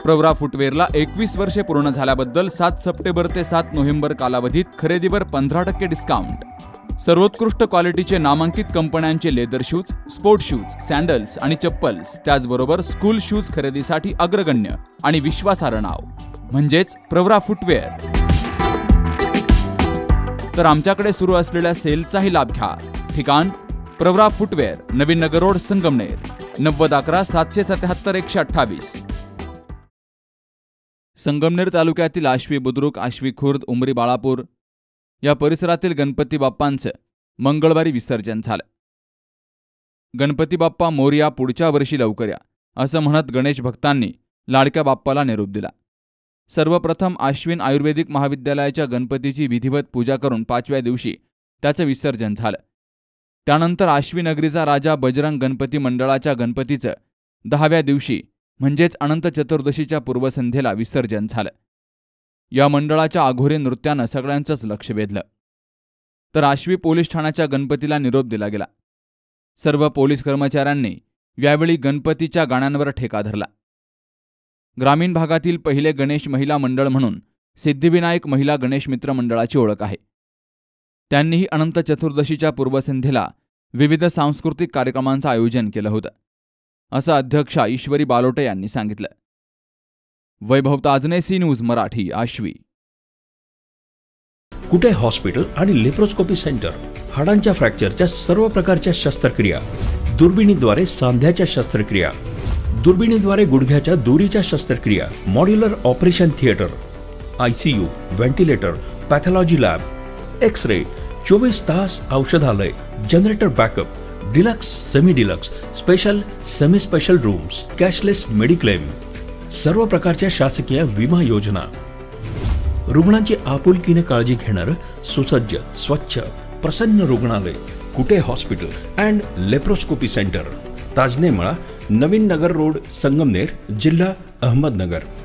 प्रवरा फुटवेअरला 21 वर्षे पूर्ण झाल्याबद्दल 7 सप्टेंबर ते 7 नोव्हेंबर कालावधीत खरेदीवर 15% डिस्काउंट. सर्वोत्कृष्ट क्वालिटीचे नामांकित कंपन्यांचे leather shoes, sport shoes, sandals आणि चप्पल्स, त्याचबरोबर स्कूल शूज खरेदीसाठी अग्रगण्य आणि विश्वासार्ह नाव म्हणजेच प्रवरा फुटवेअर. तर आमच्याकडे सुरू असलेल्या सेलचाही लाभ घ्या. ठिकाण प्रवरा फुटवेअर, नवीन नगर रोड, संगमनेर. 9011 777 128. संगमनेर तालुक्यातील आश्वी बुद्रुक, आश्वी खुर्द, उमरी बाळापूर या परिसरातील गणपती बाप्पांचं मंगळवारी विसर्जन झालं. गणपती बाप्पा मोरया, पुढच्या वर्षी लवकर या, असं म्हणत गणेश भक्तांनी लाडक्या बाप्पाला निरोप दिला. सर्वप्रथम आश्विन आयुर्वेदिक महाविद्यालयाच्या गणपतीची विधिवत पूजा करून 5व्या दिवशी त्याचं विसर्जन झालं. त्यानंतर आश्विनगरीचा राजा बजरंग गणपती मंडळाच्या गणपतीचं 10व्या दिवशी म्हणजेच अनंत चतुर्दशीच्या पूर्वसंध्येला विसर्जन झालं. या मंडळाच्या आघोरी नृत्यानं सगळ्यांचंच लक्ष वेधलं. तर आश्वी पोलीस ठाण्याच्या गणपतीला निरोप दिला गेला. सर्व पोलीस कर्मचाऱ्यांनी यावेळी गणपतीच्या गाण्यांवर ठेका धरला. ग्रामीण भागातील पहिले गणेश महिला मंडळ म्हणून सिद्धिविनायक महिला गणेश मित्र मंडळाची ओळख आहे. त्यांनीही अनंत चतुर्दशीच्या पूर्वसंध्येला विविध सांस्कृतिक कार्यक्रमांचं आयोजन केलं होतं, असं अध्यक्षा ईश्वरी बालोटे यांनी सांगितलं. Vaibhav Tajne, C news Marathi, Ashvi. Kute hospital आणि लेप्रोस्कोपी सेंटर. हाडांच्या फ्रॅक्चरच्या सर्व प्रकारच्या शस्त्रक्रिया, दुर्बिणीद्वारे सांध्याच्या शस्त्रक्रिया, दुर्बिणीद्वारे गुडघ्याच्या दोरीच्या शस्त्रक्रिया, modular operation theatre, ICU, ventilator, pathology lab, X ray, 24 तास औषधालय, generator backup, deluxe, semi deluxe, special, semi special rooms, cashless mediclaim, सर्व प्रकारच्या शासकीय विमा योजना, रुग्णांची आपुलकीने काळजी घेणारं सुसज्ज, स्वच्छ, प्रसन्न रुग्णालय. Kute hospital and laparoscopy centre, Tajne मळा, नवीन नगर रोड, संगमनेर, जिल्हा अहमदनगर.